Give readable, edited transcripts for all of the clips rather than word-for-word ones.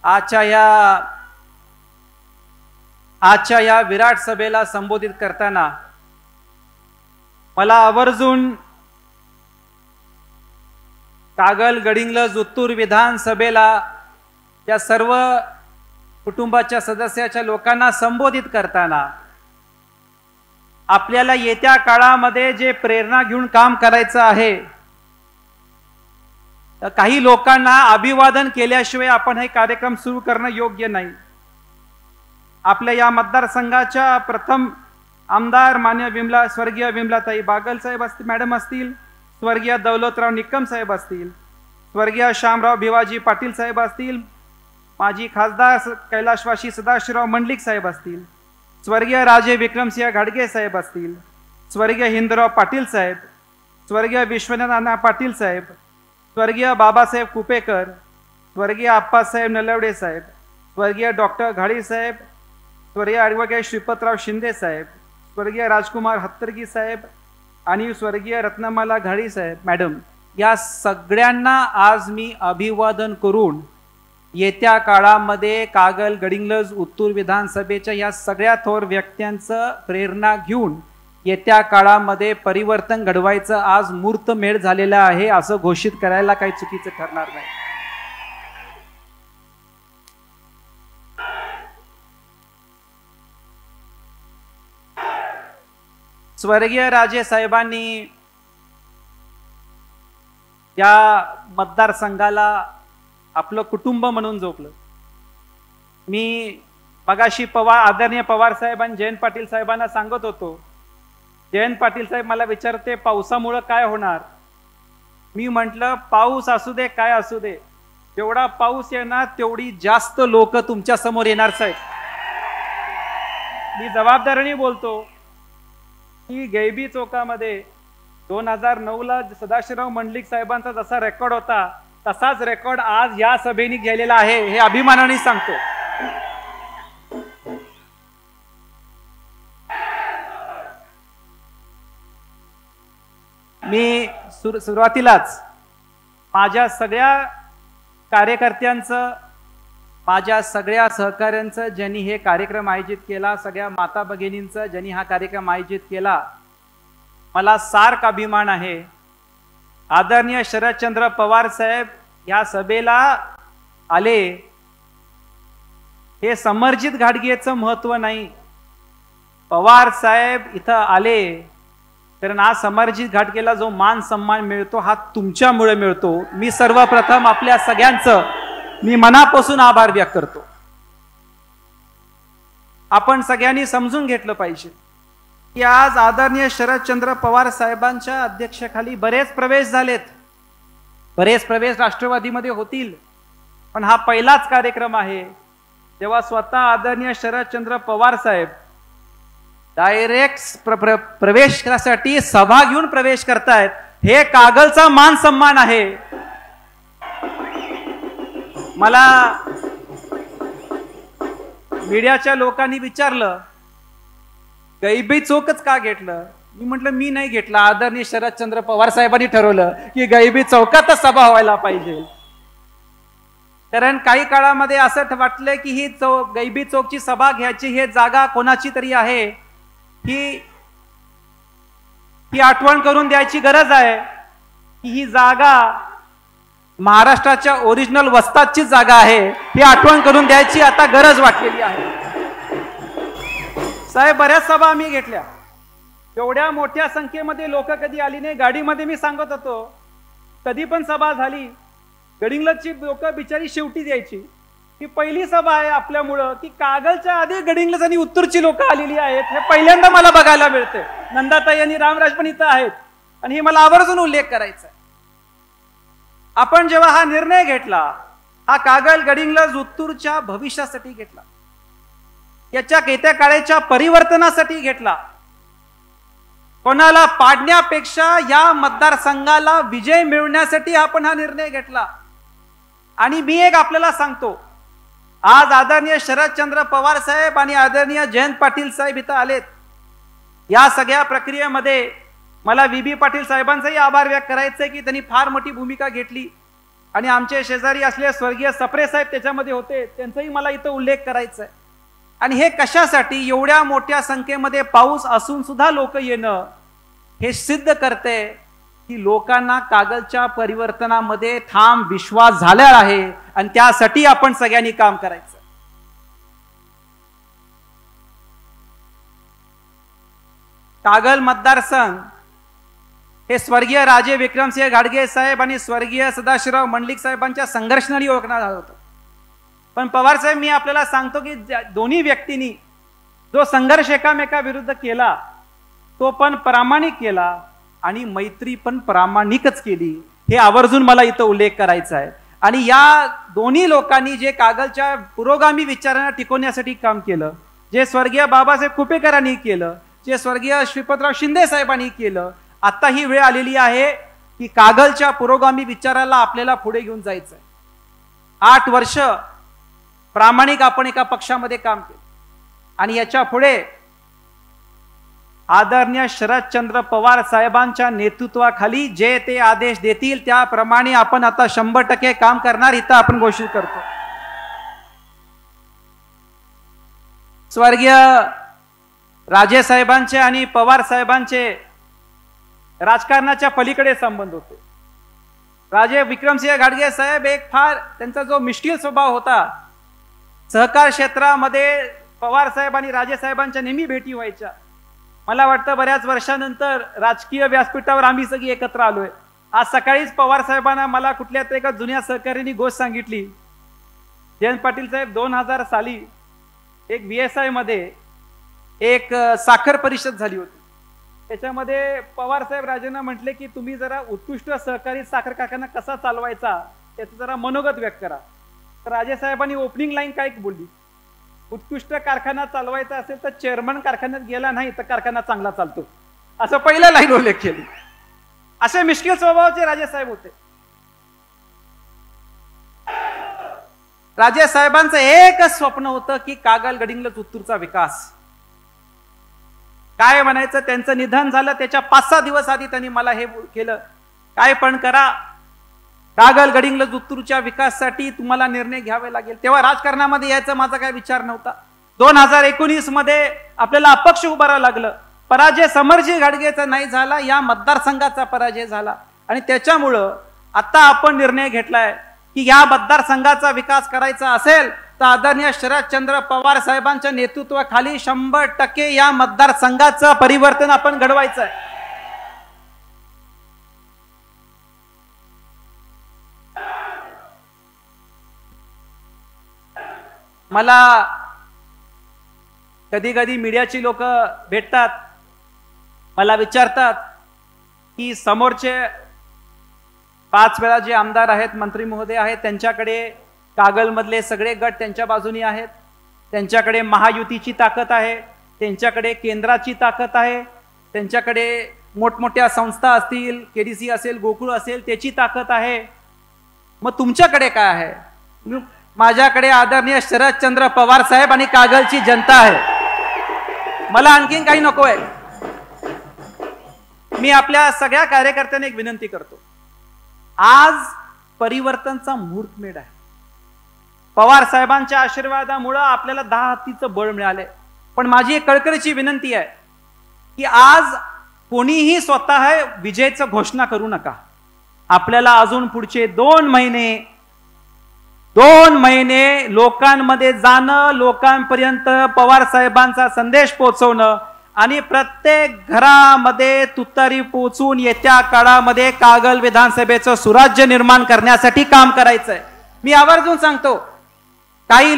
आजच्या या विराट सभेला संबोधित करताना मला आवर्जून कागल गडिंग्लज उत्तूर विधानसभेला या सर्व कुटुंबाच्या सदस्याच्या लोकांना संबोधित करताना आपल्याला येत्या काळामध्ये जे प्रेरणा घेऊन काम करायचं आहे, काही लोकांना अभिवादन केल्याशिवाय आपण हे कार्यक्रम सुरू करणं योग्य नाही। आपल्या या मतदारसंघाच्या प्रथम आमदार मान्य स्वर्गीय विमलाताई बागल साहेब असतील, मॅडम असतील, स्वर्गीय दौलतराव निकम साहेब असतील, स्वर्गीय श्यामराव भिवाजी पाटील साहेब असतील, माजी खासदार कैलाशवासी सदाशिवराव मंडलिक साहेब असतील, स्वर्गीय राजे विक्रमसिंह घाडगे साहेब असतील, स्वर्गीय हिंदराव पाटील साहेब, स्वर्गीय विश्वनाथ नाना पाटील साहेब, स्वर्गीय बाबासाहेब कुपेकर, स्वर्गीय आप्पासाहेब नलवडे साहेब, स्वर्गीय डॉक्टर घाडी साहेब, स्वर्गीय ॲडव्होकेट श्रीपतराव शिंदे साहेब, स्वर्गीय राजकुमार हत्तरगी साहेब आणि स्वर्गीय रत्नमाला घाडी साहेब मॅडम, या सगळ्यांना आज मी अभिवादन करून येत्या काळामध्ये कागल गडिंग्लज उत्तूर विधानसभेच्या या सगळ्या थोर व्यक्त्यांचं प्रेरणा घेऊन येत्या काळामध्ये परिवर्तन घडवायचं आज मुहूर्तमेढ झालेला आहे असं घोषित करायला काही चुकीचं ठरणार नाही। स्वर्गीय राजे साहेबांनी या मतदारसंघाला आपलं कुटुंब म्हणून जोपलं। मी मगाशी आदरणीय पवार साहेब आणि जयंत पाटील साहेबांना सांगत होतो, जयंत पाटील साहेब मला विचारते पावसामुळे काय होणार। मी म्हटलं पाऊस असू दे काय असू दे, जेवढा पाऊस येणार तेवढी जास्त लोक तुमच्या समोर येणार साहेब। मी जबाबदारीने बोलतो की गैबी चौकामध्ये 2009ला सदाशिवराव मंडलिक साहेबांचा जसा रेकॉर्ड होता तसाच रेकॉर्ड आज या सभेने गेलेला आहे, हे अभिमानाने सांगतो। मी सुरुवातीलाच माझ्या सगळ्या कार्यकर्त्यांचं, माझ्या सगळ्या सहकाऱ्यांचं ज्यांनी हे कार्यक्रम आयोजित केला, सगळ्या माता भगिनींचं ज्यांनी हा कार्यक्रम आयोजित केला, मला सार्क अभिमान आहे। आदरणीय शरदचंद्र पवार साहेब या सभेला आले, हे समरजित घाडगेचं महत्व नाही, पवार साहेब इथं आले कारण आज समरजित घाटगेला जो मान सन्मान मिळतो हा तुमच्यामुळे मिळतो। मी सर्वप्रथम आपल्या सगळ्यांचं मी मनापासून आभार व्यक्त करतो। आपण सगळ्यांनी समजून घेतलं पाहिजे की आज आदरणीय शरदचंद्र पवार साहेबांच्या अध्यक्षतेखाली बरेच प्रवेश झालेत, बरेच प्रवेश राष्ट्रवादीमध्ये होतील, पण हा पहिलाच कार्यक्रम आहे जेव्हा स्वतः आदरणीय शरदचंद्र पवार साहेब डायरेक्ट प्रवेशासाठी सभा घेऊन प्रवेश करतायत। हे कागलचा मान सन्मान आहे। मला मीडियाच्या लोकांनी विचारलं गैबी चौकच का घेतलं, मी म्हटलं मी नाही घेतलं, आदरणीय शरदचंद्र पवार साहेबांनी ठरवलं की गैबी चौकातच सभा व्हायला पाहिजे। कारण काही काळामध्ये असं वाटलं की ही गैबी चौकची सभा घ्यायची हे जागा कोणाची तरी आहे, ही आठवण करून द्यायची गरज आहे की ही जागा महाराष्ट्राच्या ओरिजिनल वस्तादची जागा आहे, ही आठवण करून द्यायची आता गरज वाटलेली आहे। साहेब बऱ्याच सभा आम्ही घेतल्या, एवढ्या मोठ्या संख्येमध्ये लोक कधी आली नाही। गाडीमध्ये मी सांगत होतो कधी पण सभा झाली गडिंग्लजची लोक बिचारी शेवटी द्यायची। ही पहिली सभा आहे आपल्यामुळं की कागलच्या आधी गडिंग्लज आणि उत्तरची लोक आलेली आहेत, हे पहिल्यांदा मला बघायला मिळते। नंदाताई आणि रामराज पण इथं आहेत आणि हे मला आवर्जून उल्लेख करायचा आहे। आपण जेव्हा हा निर्णय घेतला, हा कागल गडिंग्लज उत्तूरच्या भविष्यासाठी घेतला, याच्या येत्या काळाच्या परिवर्तनासाठी घेतला। कोणाला पाडण्यापेक्षा या मतदारसंघाला विजय मिळवण्यासाठी आपण हा निर्णय घेतला। आणि मी एक आपल्याला सांगतो, आज आदरणीय शरदचंद्र पवार साहेब आणि आदरणीय जयंत पाटील साहेब इथं आलेत। या सगळ्या प्रक्रियेमध्ये मला व्ही बी पाटील साहेबांचाही आभार व्यक्त करायचा आहे की त्यांनी फार मोठी भूमिका घेतली। आणि आमचे शेजारी असलेले स्वर्गीय सप्रे साहेब त्याच्यामध्ये होते, त्यांचाही मला इथं उल्लेख करायचा आहे. आणि हे कशासाठी? एवढ्या मोठ्या संख्येमध्ये पाऊस असून सुद्धा लोक येणं हे सिद्ध करते की लोकांना कागलच्या परिवर्तनामध्ये ठाम विश्वास झालेला आहे आणि त्यासाठी आपण सगळ्यांनी काम करायचं. कागल मतदारसंघ हे स्वर्गीय राजे विक्रमसिंह घाडगे साहेब आणि स्वर्गीय सदाशिवराव मंडलिक साहेबांच्या संघर्षाने ओळखण्यात आलं होतं. पण पवार साहेब, मी आपल्याला सांगतो की दोन्ही व्यक्तींनी जो संघर्ष एकामेकाविरुद्ध केला तो पण प्रामाणिक केला आणि मैत्री पण प्रामाणिकच केली, हे आवर्जून मला इथं उल्लेख करायचा आहे. आणि या दोन्ही लोकांनी जे कागलच्या पुरोगामी विचारांना टिकवण्यासाठी काम केलं, जे स्वर्गीय बाबासाहेब कुपेकरांनी केलं, जे स्वर्गीय श्रीपतराव शिंदे साहेबांनी केलं, आता ही वेळ आलेली आहे की कागलच्या पुरोगामी विचाराला आपल्याला पुढे घेऊन जायचं आहे. 8 वर्ष प्रामाणिक आपण एका पक्षामध्ये काम केलं आणि याच्या पुढे आदरणीय शरदचंद्र पवार साहेबांच्या नेतृत्वाखाली जे ते आदेश देतील त्याप्रमाणे आपण आता 100% काम करणार, इथं आपण घोषित करतो. स्वर्गीय राजे साहेबांचे आणि पवार साहेबांचे राजकारणाच्या पलीकडे संबंध होते. राजे विक्रमसिंह घाडगे साहेब एक फार त्यांचा जो मिश्किल स्वभाव होता, सहकार क्षेत्रामध्ये पवार साहेब आणि राजे साहेबांच्या नेहमी भेटी व्हायच्या. मला वाटतं बऱ्याच वर्षानंतर राजकीय व्यासपीठावर आम्ही सगळी एकत्र आलोय. आज सकाळीच पवार साहेबांना मला कुठल्या तरी एका जुन्या सहकाऱ्यांनी गोष्ट सांगितली. जयंत पाटील साहेब 2000 साली एक BSI मध्ये एक साखर परिषद झाली होती. त्याच्यामध्ये पवार साहेब राजेंना म्हटले की तुम्ही जरा उत्कृष्ट सहकारी साखर कारखाना कसा चालवायचा त्याचं जरा मनोगत व्यक्त करा. तर राजे साहेबांनी ओपनिंग लाईन काय बोलली, उत्कृष्ट कारखाना चालवायचा असेल तर चेअरमन कारखान्यात गेला नाही तर कारखाना चांगला चालतो, असं पहिलं लाईन उल्लेख केली. असे मिश्किल स्वभावाचे राजे साहेब होते. राजे साहेबांचं एकच स्वप्न होतं की कागल गडिंग्लज उत्तूरचा विकास. काय म्हणायचं, त्यांचं निधन झालं त्याच्या 5-6 दिवस आधी त्यांनी मला हे केलं, काय पण करा, कागल गडिंग्लज उत्तूरच्या विकासासाठी तुम्हाला निर्णय घ्यावे लागेल. तेव्हा राजकारणामध्ये यायचा माझा काय विचार नव्हता. 2019 मध्ये आपल्याला अपक्ष उभारावं लागलं. पराजय समरजी घाडगेचा नाही झाला, या मतदारसंघाचा पराजय झाला. आणि त्याच्यामुळं आता आपण निर्णय घेतलाय की या मतदारसंघाचा विकास करायचा असेल तर आदरणीय शरदचंद्र पवार साहेबांच्या नेतृत्वाखाली 100% या मतदारसंघाचं परिवर्तन आपण घडवायचं आहे. मला कधी कधी मीडियाची लोक भेटतात, मला विचारतात की समोरचे 5 वेळा जे आमदार आहेत, मंत्री महोदय आहेत, त्यांच्याकडे कागलमधले सगळे गट त्यांच्या बाजूनी आहेत, त्यांच्याकडे महायुतीची ताकद आहे, त्यांच्याकडे केंद्राची ताकद आहे, त्यांच्याकडे मोठमोठ्या संस्था असतील, KDC असेल, गोकुळ असेल, त्याची ताकद आहे. मग तुमच्याकडे काय आहे? माझ्याकडे आदरणीय शरदचंद्र पवार साहेब आणि कागलची जनता आहे. मला आणखीन काही नको आहे. मी आपल्या सगळ्या कार्यकर्त्यांना एक विनंती करतो, आज परिवर्तनचा मुहूर्तमेढ आहे. पवार साहेबांच्या आशीर्वादामुळे आपल्याला 10 हत्तीचं बळ मिळाले. पण माझी एक कळकळीची विनंती आहे की आज कोणीही स्वतः विजयचं घोषणा करू नका. आपल्याला अजून पुढचे 2 महिने लोकांमध्ये जाणं, लोकांपर्यंत पवार साहेबांचा संदेश पोहोचवणं आणि प्रत्येक घरामध्ये तुतारी पोहोचून येत्या काळामध्ये कागल विधानसभेचं सुराज्य निर्माण करण्यासाठी काम करायचंय. मी आवर्जून सांगतो, काही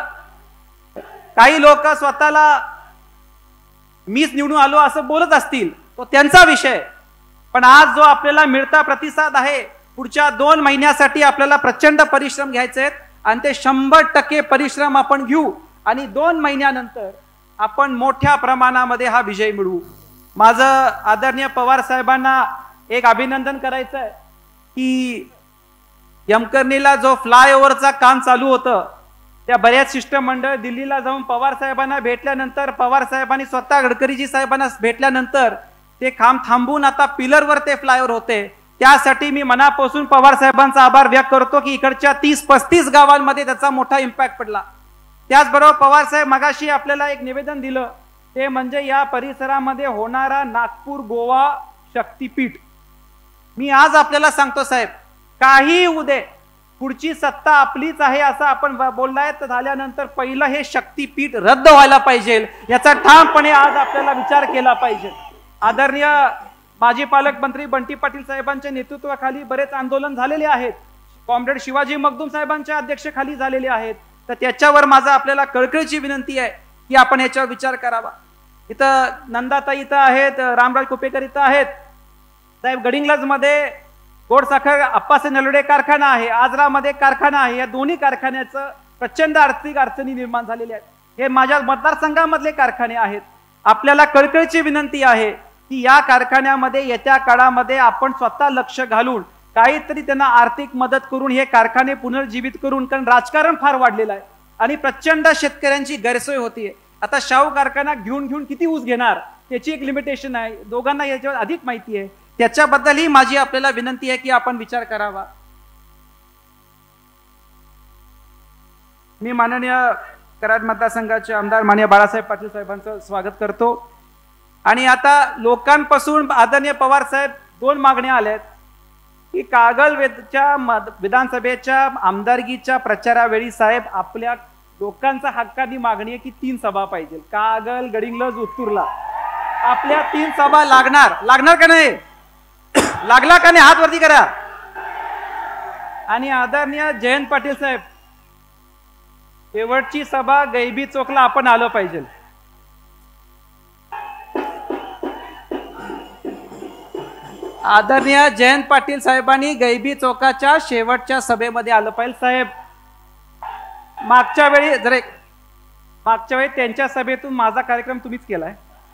लोक स्वतःला मीच निवडून आलो असं बोलत असतील, तो त्यांचा विषय. पण आज जो आपल्याला मिळता प्रतिसाद आहे, पुढच्या 2 महिन्यासाठी आपल्याला प्रचंड परिश्रम घ्यायचे आहेत आणि ते 100% परिश्रम आपण घेऊ आणि 2 महिन्यानंतर आपण मोठ्या प्रमाणामध्ये हा विजय मिळवू. माझं आदरणीय पवार साहेबांना एक अभिनंदन करायचं आहे की यमकर्णीला जो फ्लायओव्हरचा काम चालू होतं, त्या बऱ्याच शिष्टमंडळ दिल्लीला जाऊन पवार साहेबांना भेटल्यानंतर, पवार साहेबांनी स्वतः गडकरीजी साहेबांना भेटल्यानंतर ते काम थांबून आता पिलरवर ते फ्लायओव्हर होते. त्यासाठी मी मनापासून पवार साहेबांचा आभार व्यक्त करतो की इकडच्या 30-35 गावांमध्ये त्याचा मोठा इम्पॅक्ट पडला। त्याचबरोबर पवार साहेब मगाशी आपल्याला एक निवेदन दिलं, ते म्हणजे या परिसरामध्ये होणारा नागपूर गोवा शक्तीपीठ। मी आज आपल्याला सांगतो साहेब, काही उदे पुढची सत्ता आपलीच आहे असं आपण बोललाय, तर झाल्यानंतर पहिलं हे शक्तीपीठ रद्द व्हायला पाहिजे, याचा ठामपणे आज आपल्याला विचार केला पाहिजे। आदरणीय माजी पालकमंत्री बंटी पाटील साहेबांच्या नेतृत्वाखाली बरेच आंदोलन झालेले आहेत, कॉम्रेड शिवाजी मगदूम साहेबांच्या अध्यक्षतेखाली झालेले आहेत, तर त्याच्यावर माझा आपल्याला कळकळीची विनंती आहे की आपण याच्यावर विचार करावा। इथं नंदाताई इथं आहेत, रामराज कुपेकर इथं आहेत साहेब, गडिंग्लज मध्ये गोडसाखर अप्पासे नलवडे कारखाना आहे, आजरामध्ये कारखाना आहे, या दोन्ही कारखान्याचं प्रचंड आर्थिक अडचणी निर्माण झालेल्या आहेत। हे माझ्या मतदारसंघामधले कारखाने आहेत। आपल्याला कळकळीची विनंती आहे की या कारखान्यामध्ये येत्या काळामध्ये आपण स्वतः लक्ष घालून काहीतरी त्यांना आर्थिक मदत करून हे कारखाने पुनर्जीवित करून, कारण राजकारण फार वाढलेलं आहे आणि प्रचंड शेतकऱ्यांची गैरसोय होतीये। आता शाहू कारखाना घेऊन किती ऊस घेणार, त्याची एक लिमिटेशन आहे, दोघांना याच्यावर अधिक माहिती आहे, त्याच्याबद्दलही माझी आपल्याला विनंती आहे की आपण विचार करावा। मी माननीय कराड मतदारसंघाचे आमदार माननीय बाळासाहेब पाटील साहेबांचं स्वागत करतो। आणि आता लोकांपासून आदरणीय पवार साहेब 2 मागण्या आल्यात की कागलच्या विधानसभेच्या आमदारकीच्या प्रचारावेळी साहेब आपल्या लोकांचा हक्कानी मागणी आहे की 3 सभा पाहिजे, कागल, गडिंग्लज, उत्तूरला आपल्या 3 सभा लागणार का नाही? लागला का नाही? हात वरती करा। आणि आदरणीय जयंत पाटील साहेब, शेवटची सभा गैबी चौकला आपण आलं पाहिजे। आदरणीय जयंत पाटील साहेबांनी गैबी चौकाच्या शेवटच्या सभेमध्ये आलं पाहिजे साहेब। मागच्या वेळी त्यांच्या सभेतून माझा कार्यक्रम तुम्हीच केलाय,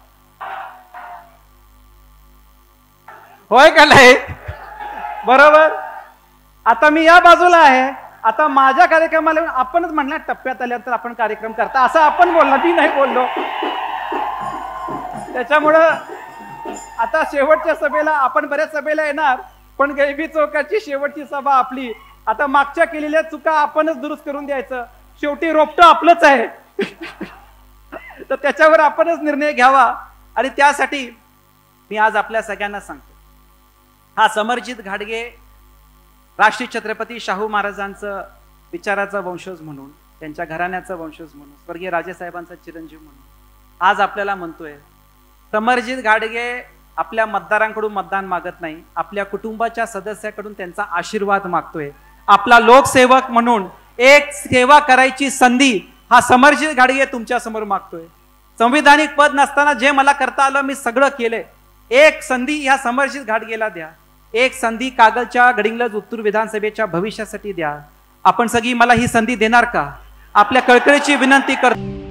होय का नाही? बरोबर। आता मी या बाजूला आहे, आता माझ्या कार्यक्रमाला आपणच म्हणणार टप्प्यात आल्यानंतर आपण कार्यक्रम करता असं आपण बोलला, मी नाही बोललो। त्याच्यामुळं आता शेवटच्या सभेला आपण बऱ्याच सभेला येणार, पण गैबी चौकाची शेवटची सभा आपली। आता मागच्या केलेल्या चुका आपणच दुरुस्त करून द्यायचं, शेवटी रोपटं आपलंच आहे तर त्याच्यावर आपणच निर्णय घ्यावा। आणि त्यासाठी मी आज आपल्या सगळ्यांना सांगतो, हा समरजित घाटगे राष्ट्रीय छत्रपती शाहू महाराजांचं विचाराचा वंशज म्हणून, त्यांच्या घराण्याचा वंशज म्हणून, स्वर्गीय राजेसाहेबांचा चिरंजीव म्हणून आज आपल्याला म्हणतोय, समरजित घाटगे आपल्या मतदारांकडून मतदान मागत नाही, आपल्या कुटुंबाच्या सदस्याकडून त्यांचा आशीर्वाद मागतोय। आपला लोकसेवक म्हणून एक सेवा करायची संधी हा समरजित घाटगे तुमच्या समोर मागतोय। संविधानिक पद नसताना जे मला करता आलं मी सगळं केलंय, एक संधी ह्या समरजित घाटगेला द्या, एक संधी कागलच्या गडिंग्लज उत्तूर विधानसभेच्या भविष्यासाठी द्या। आपण सगळी मला ही संधी देणार का? आपल्या कळकळीची विनंती करतो।